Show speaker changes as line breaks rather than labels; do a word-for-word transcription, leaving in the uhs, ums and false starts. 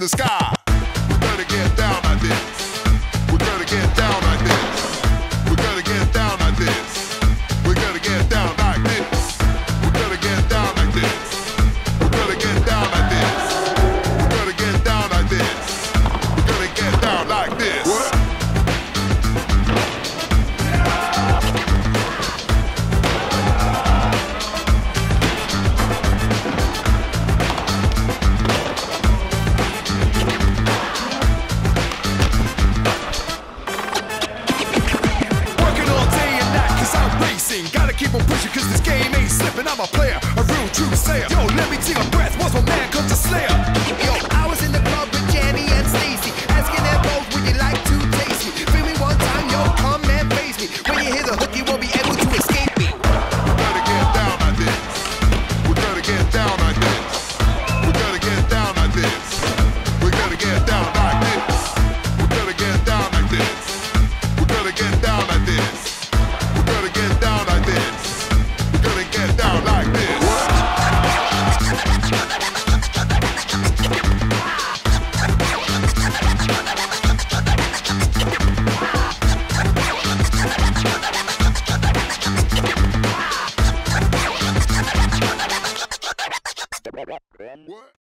the sky. We're gonna get down like this. We're gonna get down like this. We're gonna get down like this. We're gonna get down like this. We're gonna get down like this. We're gonna get down like this. We're gonna get down like this. We're gonna get down like this. What?
Gotta keep on pushing cause this game ain't slipping. I'm a player, a real true slayer. Yo, let me take a breath once my man comes to Slayer.
Yo, I was in the club with Jenny and Stacy, asking them both, would you like to taste me? Feel me one time, yo, come and face me. When you hear the hook, you won't be able to escape me.
We're gonna get down like this. We're gonna get down like this. We're gonna get down like this. We're gonna get down like this. We're gonna get down like this. We're gonna get down like this. We're gonna get down like this. We're gonna get down like this. What?